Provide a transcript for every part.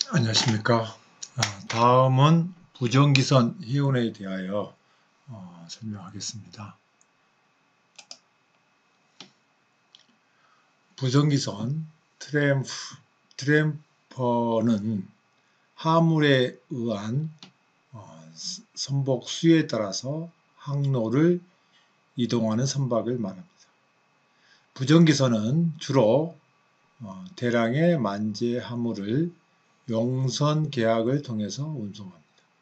안녕하십니까. 다음은 부정기선 해운에 대하여 설명하겠습니다. 부정기선 트램퍼는 하물에 의한 선복 수에 따라서 항로를 이동하는 선박을 말합니다. 부정기선은 주로 대량의 만재 화물을 용선 계약을 통해서 운송합니다.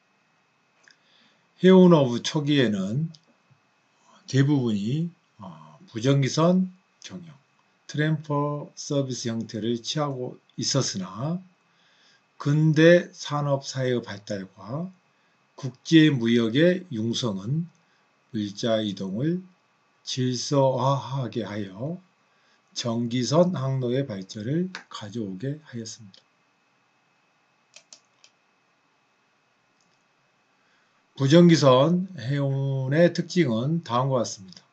해운어부 초기에는 대부분이 부정기선 경영, 트램퍼 서비스 형태를 취하고 있었으나 근대 산업사회의 발달과 국제무역의 융성은 물자 이동을 질서화하게 하여 전기선 항로의 발전을 가져오게 하였습니다. 부정기선 해운의 특징은 다음과 같습니다.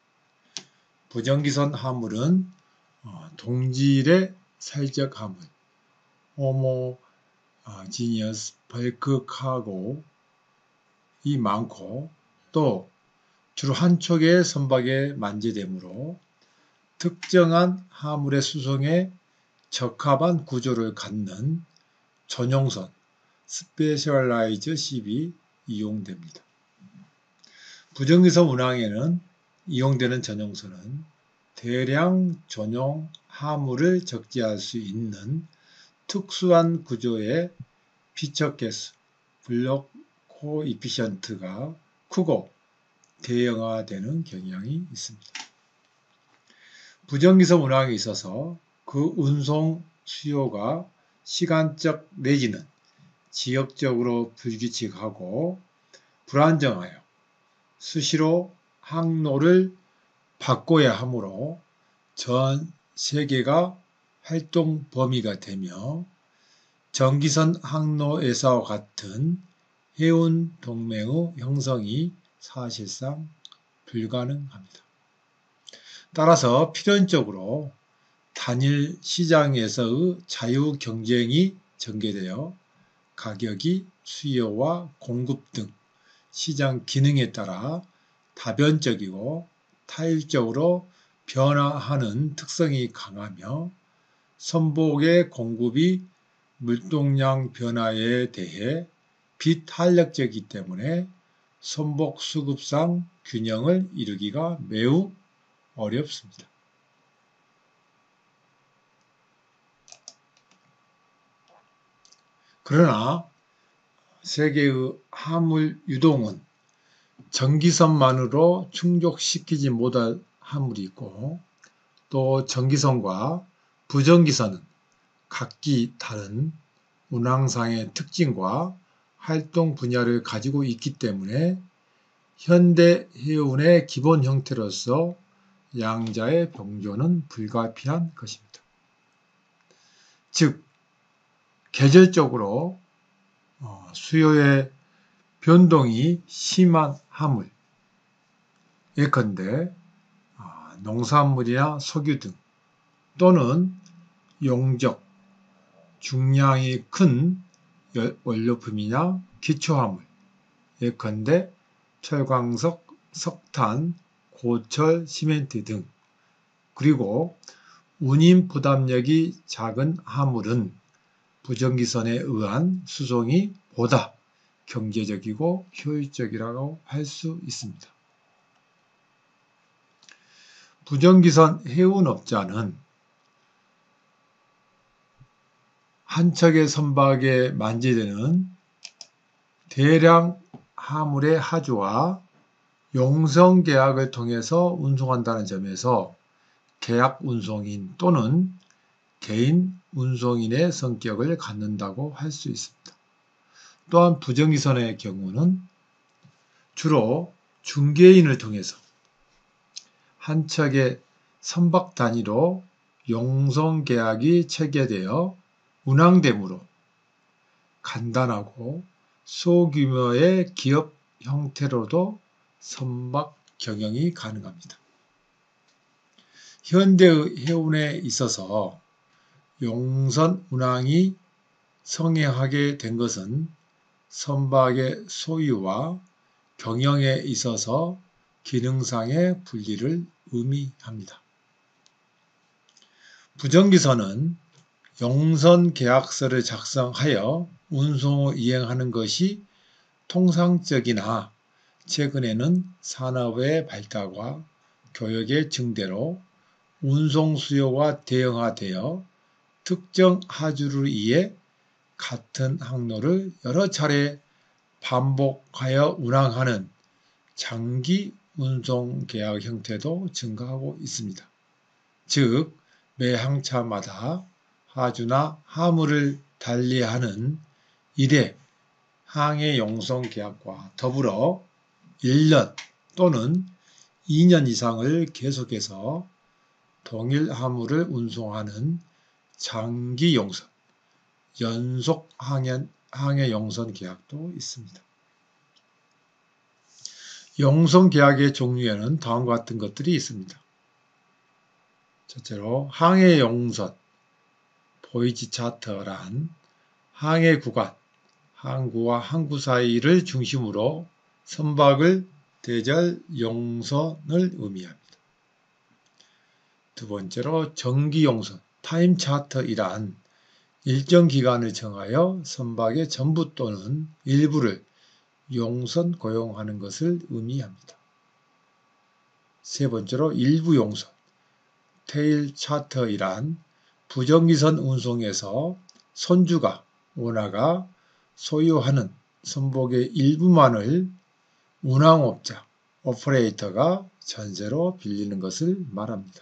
부정기선 화물은 동질의 살적 화물, 호모지니어스 벌크 카고이 많고 또 주로 한 척의 선박에 만재되므로 특정한 화물의 수송에 적합한 구조를 갖는 전용선 스페셜라이즈 십이 이용됩니다. 부정기선 운항에는 이용되는 전용선은 대량 전용 화물을 적재할 수 있는 특수한 구조의 피처가스 블록 코이피션트가 크고 대형화되는 경향이 있습니다. 부정기선 운항에 있어서 그 운송 수요가 시간적 내지는 지역적으로 불규칙하고 불안정하여 수시로 항로를 바꿔야 하므로 전 세계가 활동 범위가 되며 전기선 항로에서와 같은 해운 동맹의 형성이 사실상 불가능합니다. 따라서 필연적으로 단일 시장에서의 자유 경쟁이 전개되어 가격이 수요와 공급 등 시장 기능에 따라 다변적이고 타일적으로 변화하는 특성이 강하며 선복의 공급이 물동량 변화에 대해 비탄력적이기 때문에 선복 수급상 균형을 이루기가 매우 어렵습니다. 그러나 세계의 화물 유동은 전기선만으로 충족시키지 못할 화물이 있고 또 전기선과 부전기선은 각기 다른 운항상의 특징과 활동 분야를 가지고 있기 때문에 현대 해운의 기본 형태로서 양자의 병조는 불가피한 것입니다. 즉, 계절적으로 수요의 변동이 심한 화물, 예컨대 농산물이나 석유 등 또는 용적, 중량이 큰 원료품이나 기초화물, 예컨대 철광석, 석탄, 고철, 시멘트 등 그리고 운임 부담력이 작은 화물은 부정기선에 의한 수송이 보다 경제적이고 효율적이라고 할 수 있습니다. 부정기선 해운업자는 한 척의 선박에 만재되는 대량 화물의 하주와 용선 계약을 통해서 운송한다는 점에서 계약 운송인 또는 개인 운송인의 성격을 갖는다고 할 수 있습니다. 또한 부정기선의 경우는 주로 중개인을 통해서 한 척의 선박 단위로 용선 계약이 체결되어 운항되므로 간단하고 소규모의 기업 형태로도 선박 경영이 가능합니다. 현대의 해운에 있어서 용선 운항이 성행하게 된 것은 선박의 소유와 경영에 있어서 기능상의 분리를 의미합니다. 부정기선은 용선계약서를 작성하여 운송 후 이행하는 것이 통상적이나 최근에는 산업의 발달과 교역의 증대로 운송 수요가 대형화되어 특정 하주를 위해 같은 항로를 여러 차례 반복하여 운항하는 장기 운송 계약 형태도 증가하고 있습니다. 즉, 매 항차마다 하주나 화물을 달리하는 1회 항해 용선 계약과 더불어 1년 또는 2년 이상을 계속해서 동일 화물을 운송하는 장기 용선, 연속 항해 용선 계약도 있습니다. 용선 계약의 종류에는 다음과 같은 것들이 있습니다. 첫째로 항해 용선, 보이지 차터란 항해 구간, 항구와 항구 사이를 중심으로 선박을 대절 용선을 의미합니다. 두 번째로 정기 용선, 타임 차터이란 일정 기간을 정하여 선박의 전부 또는 일부를 용선 고용하는 것을 의미합니다. 세 번째로 일부 용선, 테일 차터이란 부정기선 운송에서 선주가, 오너가 소유하는 선박의 일부만을 운항업자, 오퍼레이터가 전세로 빌리는 것을 말합니다.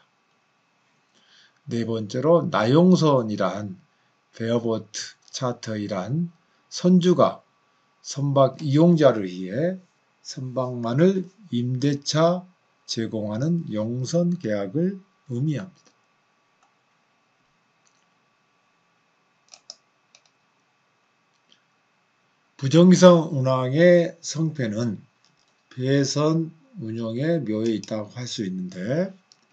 네 번째로 나용선이란 베어보트 차터이란 선주가 선박 이용자를 위해 선박만을 임대차 제공하는 용선 계약을 의미합니다. 부정기선 운항의 성패는 배선 운용의 묘에 있다고 할 수 있는데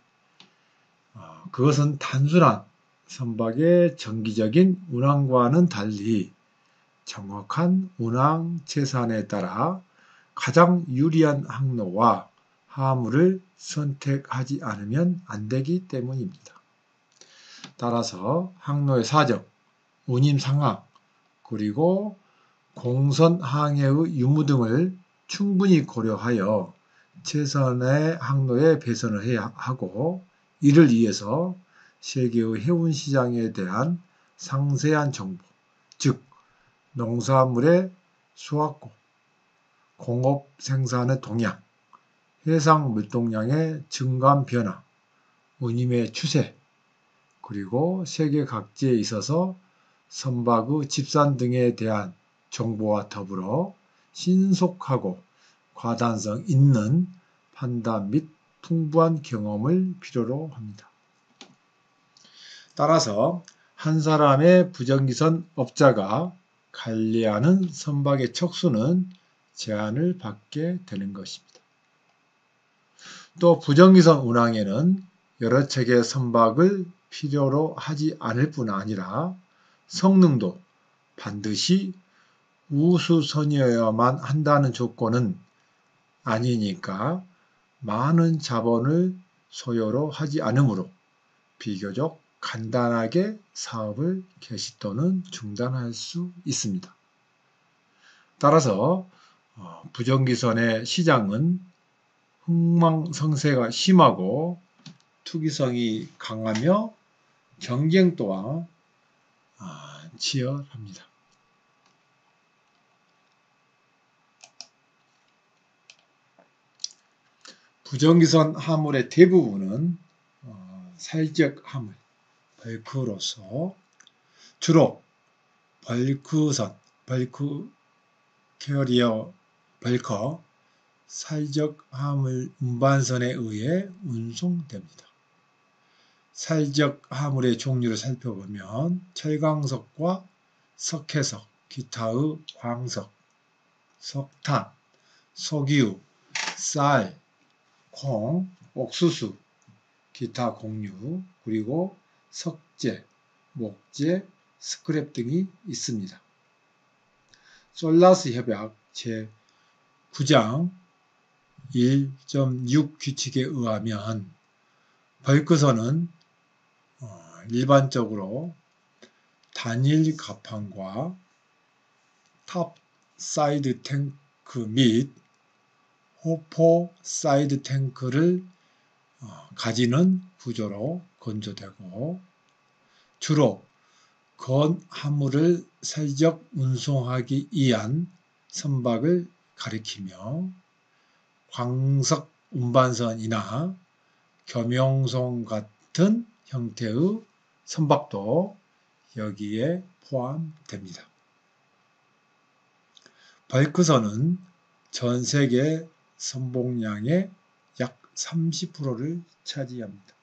그것은 단순한 선박의 정기적인 운항과는 달리 정확한 운항 채산에 따라 가장 유리한 항로와 화물을 선택하지 않으면 안 되기 때문입니다. 따라서 항로의 사정, 운임 상황, 그리고 공선 항해의 유무 등을 충분히 고려하여 최선의 항로에 배선을 해야 하고, 이를 위해서 세계의 해운 시장에 대한 상세한 정보, 즉 농산물의 수확고, 공업 생산의 동향, 해상 물동량의 증감 변화, 운임의 추세, 그리고 세계 각지에 있어서 선박의 집산 등에 대한 정보와 더불어 신속하고 과단성 있는 판단 및 풍부한 경험을 필요로 합니다. 따라서 한 사람의 부정기선 업자가 관리하는 선박의 척수는 제한을 받게 되는 것입니다. 또 부정기선 운항에는 여러 척의 선박을 필요로 하지 않을 뿐 아니라 성능도 반드시 우수선이어야만 한다는 조건은 아니니까 많은 자본을 소요로 하지 않으므로 비교적 간단하게 사업을 개시 또는 중단할 수 있습니다. 따라서 부정기선의 시장은 흥망성쇠가 심하고 투기성이 강하며 경쟁 또한 치열합니다. 부정기선 화물의 대부분은 살적 화물, 벌크로서 주로 벌크선, 벌크 캐리어 벌커, 살적 화물 운반선에 의해 운송됩니다. 살적 화물의 종류를 살펴보면 철광석과 석회석, 기타의 광석, 석탄, 석유, 쌀, 콩, 옥수수, 기타 곡류, 그리고 석재, 목재, 스크랩 등이 있습니다. 솔라스 협약 제9장 1.6 규칙에 의하면 벌크선은 일반적으로 단일 갑판과 탑 사이드 탱크 및 호포 사이드 탱크를 가지는 구조로 건조되고 주로 건화물을 설적 운송하기 위한 선박을 가리키며 광석 운반선이나 겸용선 같은 형태의 선박도 여기에 포함됩니다. 벌크선은 전 세계 선봉량의 약 30%를 차지합니다.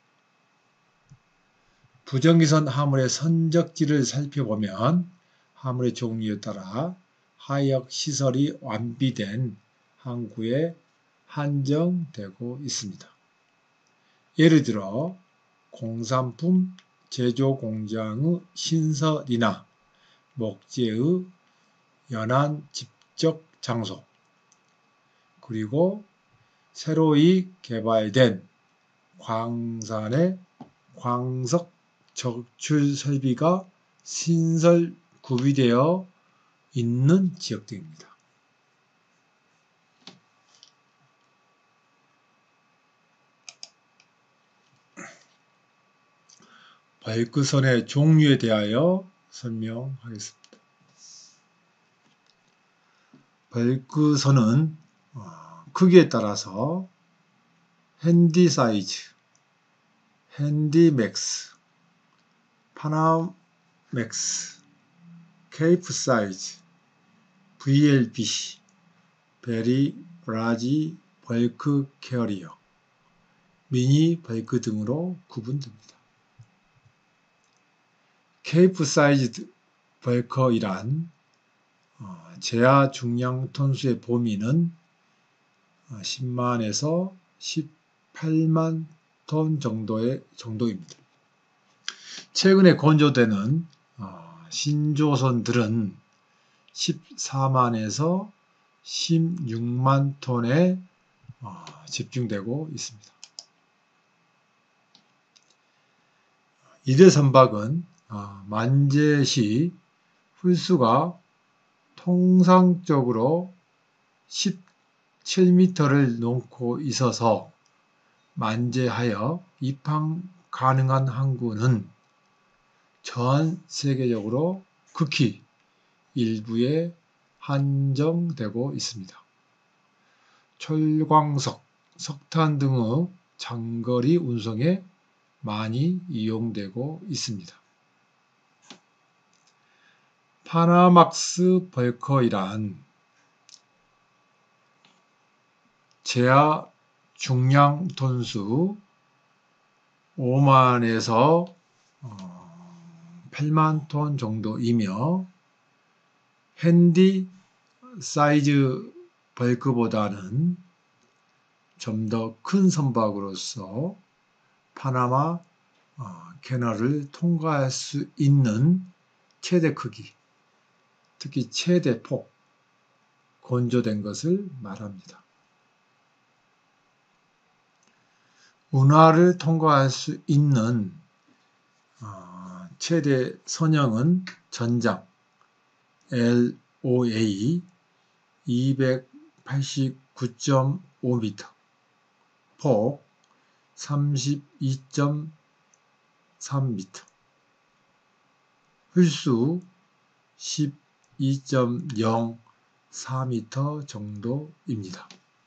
부정기선 화물의 선적지를 살펴보면 화물의 종류에 따라 하역 시설이 완비된 항구에 한정되고 있습니다. 예를 들어 공산품 제조 공장의 신설이나 목재의 연안 집적 장소, 그리고 새로이 개발된 광산의 광석 적출 설비가 신설 구비되어 있는 지역 등입니다. 벌크선의 종류에 대하여 설명하겠습니다. 벌크선은 크기에 따라서 핸디사이즈, 핸디맥스, 파나맥스, 케이프사이즈, VLB, 베리 라지 벌크 캐리어, 미니 벌크 등으로 구분됩니다. 케이프사이즈 벌커이란 제하 중량 톤수의 범위는 10만에서 18만 톤 정도입니다. 최근에 건조되는 신조선들은 14만에서 16만 톤에 집중되고 있습니다. 이들 선박은 만재 시 훌수가 통상적으로 17m를 넘고 있어서 만재하여 입항 가능한 항구는 전 세계적으로 극히 일부에 한정되고 있습니다. 철광석, 석탄 등의 장거리 운송에 많이 이용되고 있습니다. 파나막스 벌커이란 제하 중량 톤수 5만에서 8만 톤 정도이며 핸디 사이즈 벌크보다는 좀 더 큰 선박으로서 파나마 캐널을 통과할 수 있는 최대 크기, 특히 최대 폭, 건조된 것을 말합니다. 운하를 통과할 수 있는 최대 선형은 전장 LOA 289.5m, 폭 32.3m, 훌수 12.04m 정도입니다.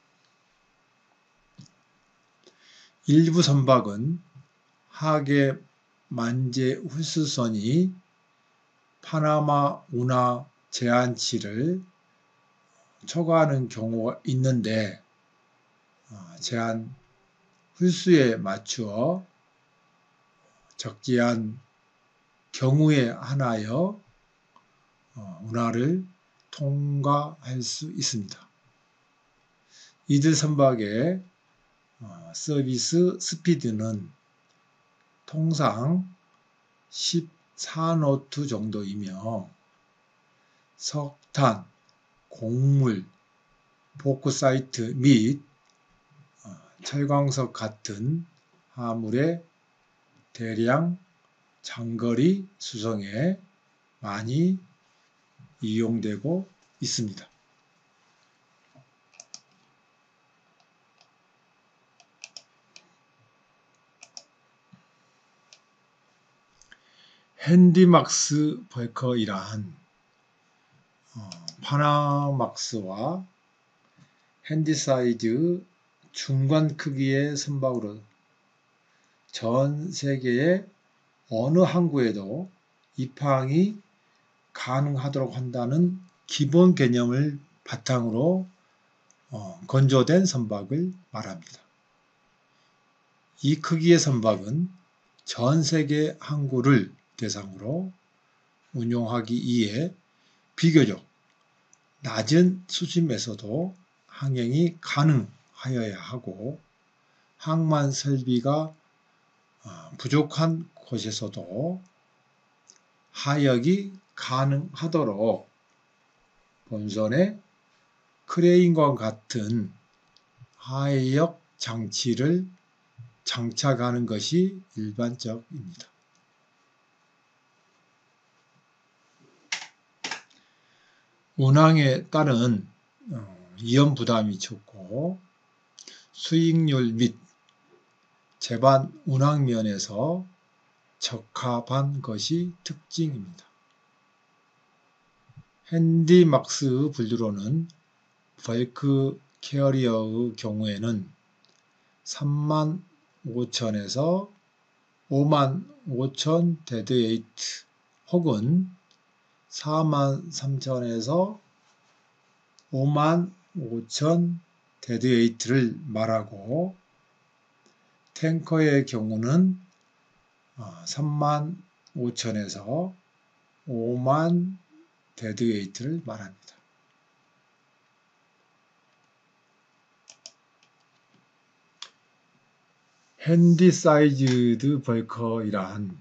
일부 선박은 하계 만재 훌수선이 파나마 운하 제한치를 초과하는 경우가 있는데 제한 훌수에 맞추어 적재한 경우에 한하여 운하를 통과할 수 있습니다. 이들 선박의 서비스 스피드는 통상 산호투 정도이며 석탄, 곡물, 보크사이트 및 철광석 같은 화물의 대량 장거리 수송에 많이 이용되고 있습니다. 핸디막스 벌커이란 파나막스와 핸디사이즈 중간 크기의 선박으로 전 세계의 어느 항구에도 입항이 가능하도록 한다는 기본 개념을 바탕으로 건조된 선박을 말합니다. 이 크기의 선박은 전 세계 항구를 대상으로 운용하기에 비교적 낮은 수심에서도 항행이 가능하여야 하고 항만 설비가 부족한 곳에서도 하역이 가능하도록 본선에 크레인과 같은 하역 장치를 장착하는 것이 일반적입니다. 운항에 따른 위험 부담이 적고 수익률 및 제반 운항 면에서 적합한 것이 특징입니다. 핸디막스 분류로는 벌크 캐리어의 경우에는 35,000에서 55,000 데드웨이트 혹은 43,000에서 55,000 데드웨이트를 말하고 탱커의 경우는 35,000에서 50,000 데드웨이트를 말합니다. 핸디사이즈드 벌커이란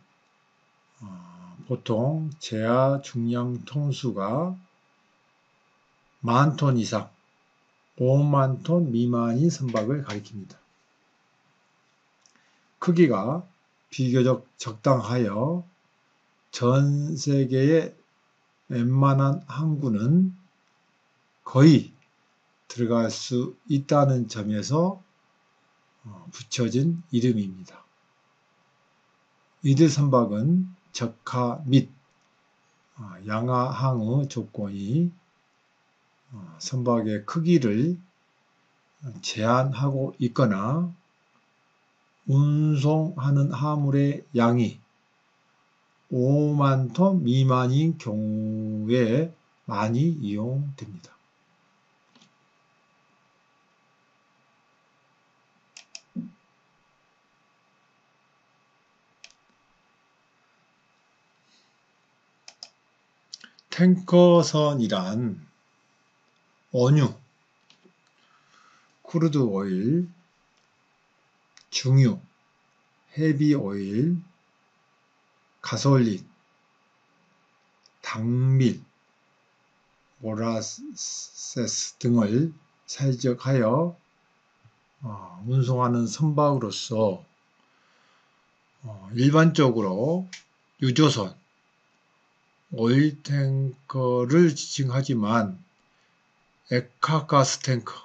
보통 제하 중량 톤수가 10,000톤 이상, 50,000톤 미만인 선박을 가리킵니다. 크기가 비교적 적당하여 전 세계의 웬만한 항구는 거의 들어갈 수 있다는 점에서 붙여진 이름입니다. 이들 선박은 적하 및 양하항의 조건이 선박의 크기를 제한하고 있거나 운송하는 화물의 양이 50,000톤 미만인 경우에 많이 이용됩니다. 탱커선이란 원유, 크루드 오일, 중유, 헤비 오일, 가솔린, 당밀, 모라세스 등을 살적하여 운송하는 선박으로서 일반적으로 유조선, 오일 탱커를 지칭하지만 액화가스 탱커,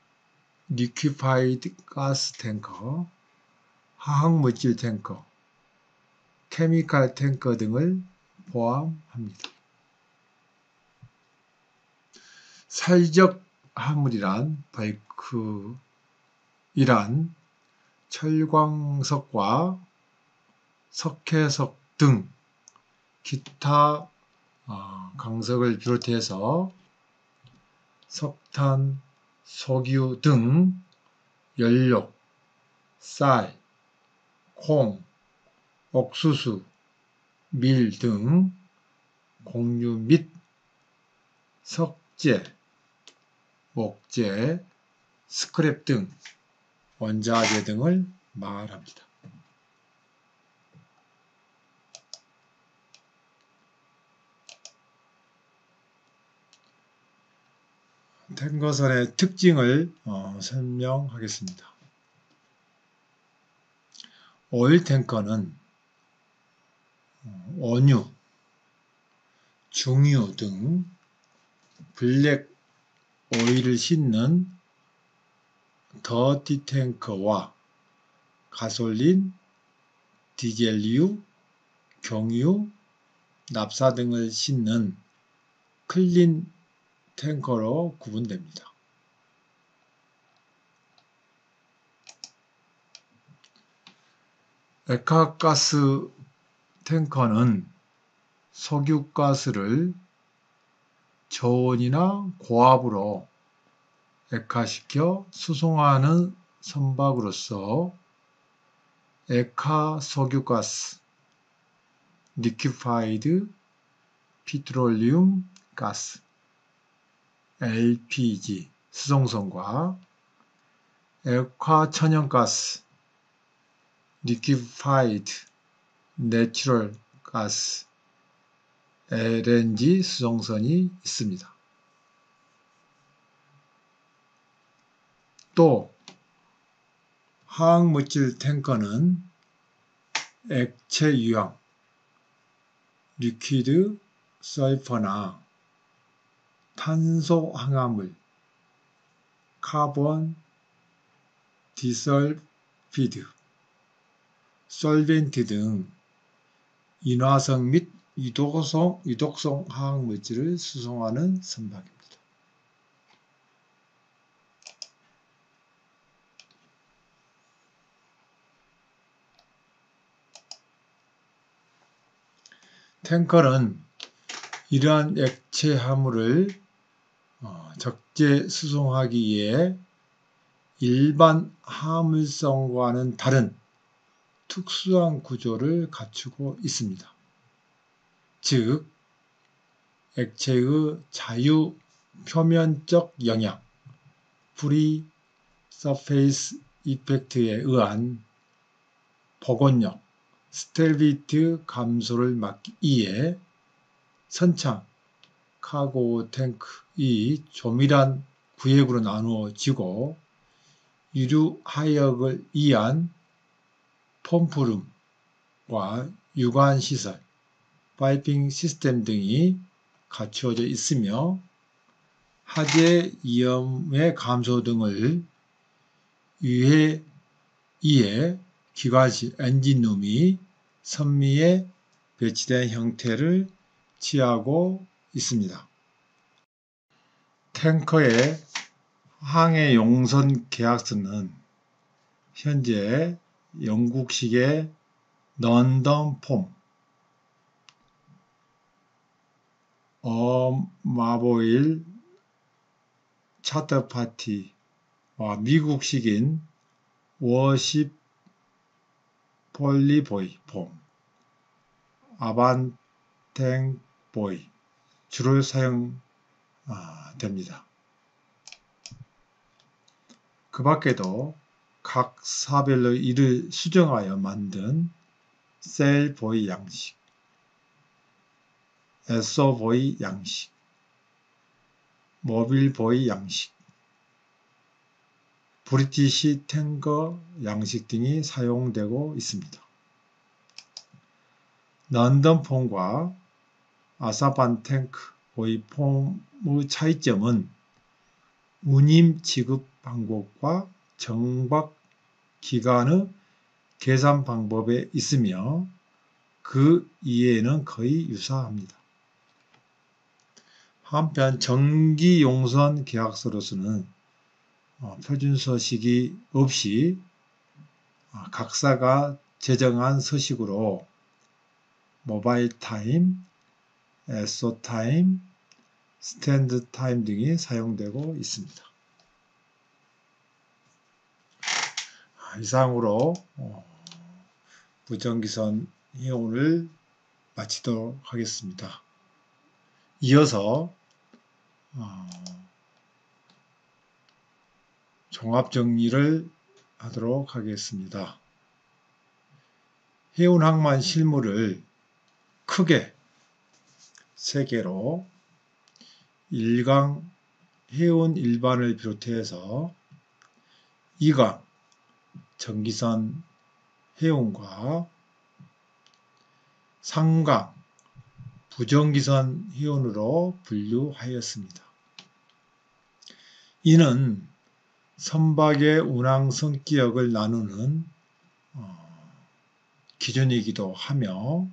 리퀴파이드 가스 탱커, 화학물질 탱커, 케미칼 탱커 등을 포함합니다. 살적 화물이란 벌크이란 철광석과 석회석 등 기타 강석을 비롯해서 석탄, 석유 등 연료, 쌀, 콩, 옥수수, 밀 등 곡류 및 석재, 목재, 스크랩 등 원자재 등을 말합니다. 탱커선의 특징을 설명하겠습니다. 오일 탱커는 원유, 중유 등 블랙 오일을 싣는 더티 탱커와 가솔린, 디젤유, 경유, 납사 등을 싣는 클린 탱커로 구분됩니다. 액화가스 탱커는 석유가스를 저온이나 고압으로 액화시켜 수송하는 선박으로서 액화석유가스, 리퀴파이드 피트롤리움 가스, LPG 수송선과 액화천연가스, 리퀴파이드 내추럴 가스, LNG 수송선이 있습니다. 또 화학물질 탱커는 액체 유황, 리퀴드 설퍼나 탄소 항화물, 카본 디설피드, 솔벤트 등 인화성 및 유독성 화학물질을 수송하는 선박입니다. 탱커는 이러한 액체 화물을 적재 수송하기 위해 일반 화물선과는 다른 특수한 구조를 갖추고 있습니다. 즉, 액체의 자유 표면적 영향, 프리 서페이스 이펙트에 의한 복원력, 스텔비트 감소를 막기 위해 선창, 카고 탱크이 조밀한 구획으로 나누어지고 유류 하역을 위한 펌프룸과 유관시설, 파이핑 시스템 등이 갖추어져 있으며 화재 위험의 감소 등을 위해 기관실 엔진룸이 선미에 배치된 형태를 취하고 있습니다. 탱커의 항해 용선 계약서는 현재 영국식의 런던 폼, 마보일 차터 파티와 미국식인 워십 폴리보이 폼, 아반탱 보이 주로 사용됩니다. 그 밖에도 각 사별로 이를 수정하여 만든 셀보이 양식, 에소보이 양식, 모빌보이 양식, 브리티시 탱커 양식 등이 사용되고 있습니다. 런던 폼과 아사반 탱크 보이 폼의 차이점은 운임 지급 방법과 정박 기간의 계산 방법에 있으며 그 이해는 거의 유사합니다. 한편 정기 용선 계약서로서는 표준 서식이 없이 각사가 제정한 서식으로 모바일 타임, 에소 타임, 스탠드 타임 등이 사용되고 있습니다. 이상으로 무전기선 회원을 마치도록 하겠습니다. 이어서 종합정리를 하도록 하겠습니다. 해운항만 실물을 크게 3개로 1강 해운 일반을 비롯해서 이강, 정기선 해운과 상강, 부정기선 해운으로 분류하였습니다. 이는 선박의 운항 성격을 나누는 기준이기도 하며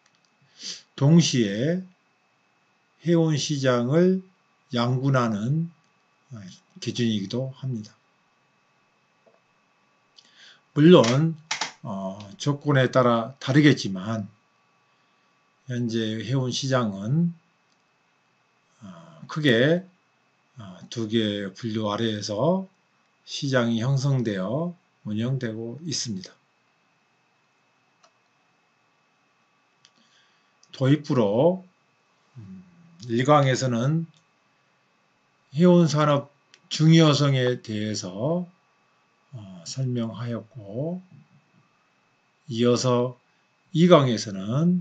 동시에 해운 시장을 양분하는 기준이기도 합니다. 물론 조건에 따라 다르겠지만 현재 해운 시장은 크게 두 개의 분류 아래에서 시장이 형성되어 운영되고 있습니다. 도입부로 1강에서는 해운산업 중요성에 대해서 설명하였고, 이어서 2강에서는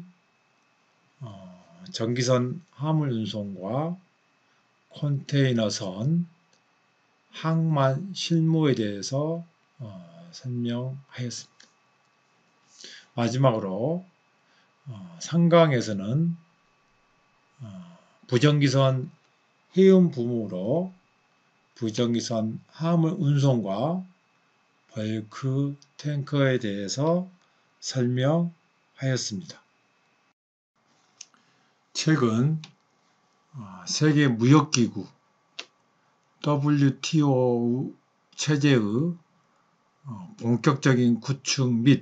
전기선 화물운송과 컨테이너선, 항만 실무에 대해서 설명하였습니다. 마지막으로 3강에서는 부정기선 해운 부문으로 부정기선 화물 운송과 벌크 탱커에 대해서 설명하였습니다. 최근 세계무역기구 WTO 체제의 본격적인 구축 및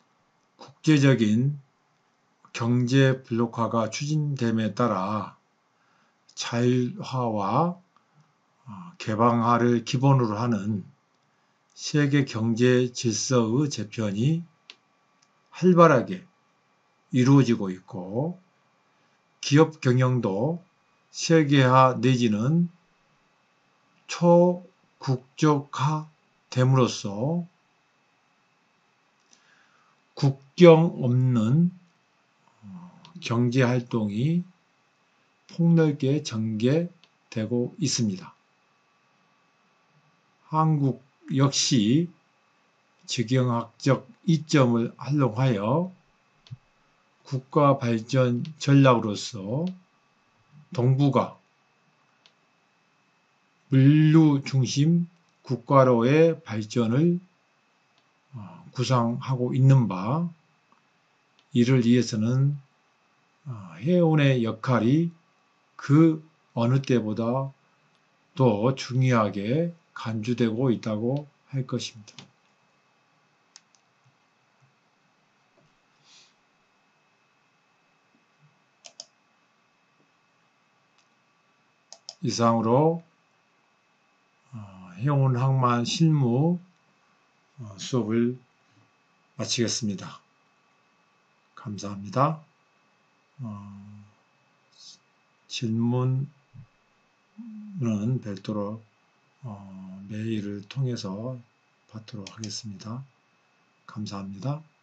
국제적인 경제 블록화가 추진됨에 따라 자율화와 개방화를 기본으로 하는 세계 경제 질서의 재편이 활발하게 이루어지고 있고, 기업 경영도 세계화 내지는 초국적화 됨으로써 국경 없는 경제활동이 폭넓게 전개되고 있습니다. 한국 역시 지경학적 이점을 활용하여 국가 발전 전략으로서 동북아 물류 중심 국가로의 발전을 구상하고 있는 바, 이를 위해서는 해운의 역할이 그 어느 때보다 더 중요하게 간주되고 있다고 할 것입니다. 이상으로 해운 항만 실무 수업을 마치겠습니다. 감사합니다. 질문은 별도로 메일을 통해서 받도록 하겠습니다. 감사합니다.